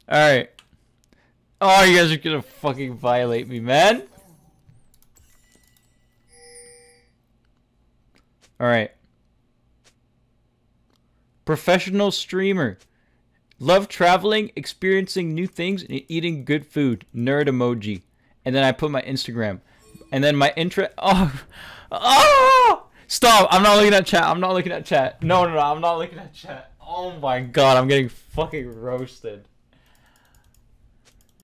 Alright. Oh, you guys are gonna fucking violate me, man. Alright. Professional streamer. Love traveling, experiencing new things, and eating good food. Nerd emoji. And then I put my Instagram. And then my interest. Oh. Oh! Stop. I'm not looking at chat. I'm not looking at chat. No, I'm not looking at chat. Oh my god, I'm getting fucking roasted.